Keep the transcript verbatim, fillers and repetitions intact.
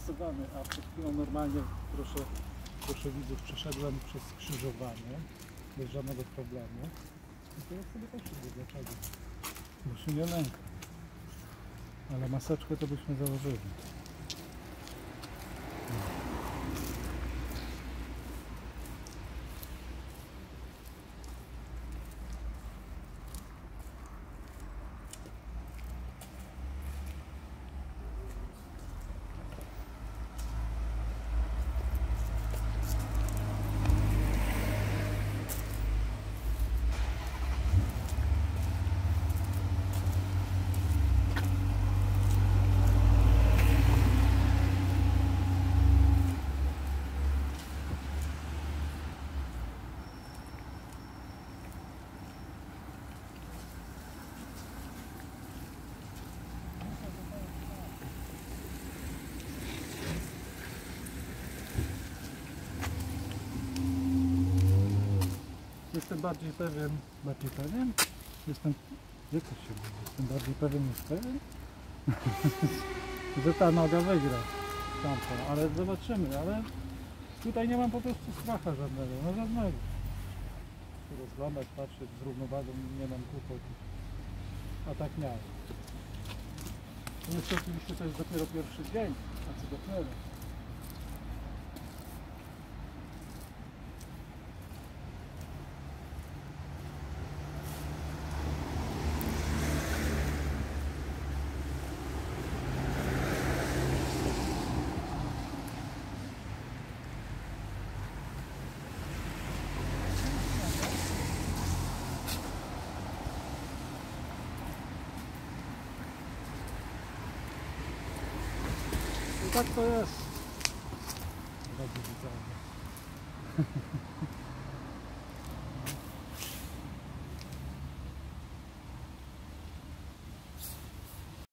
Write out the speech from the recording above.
zestresowany, a przed chwilą normalnie, proszę, proszę widzów, przeszedłem przez skrzyżowanie bez żadnego problemu. I teraz sobie też idę, dlaczego? Bo się nie lękam. Ale maseczkę to byśmy założyli. Jestem bardziej pewien, bardziej pewien? Jestem, jak to się mówi? Jestem bardziej pewien niż pewien? Że ta noga wygra tamtą, ale zobaczymy, ale tutaj nie mam po prostu stracha żadnego, no żadnego. Rozglądać, patrzeć z równowagą, nie mam kłopotów. A tak miałem. Jeszcze oczywiście to jest dopiero pierwszy dzień, a co dopiero. I tak to jest. Drodzy widzowie.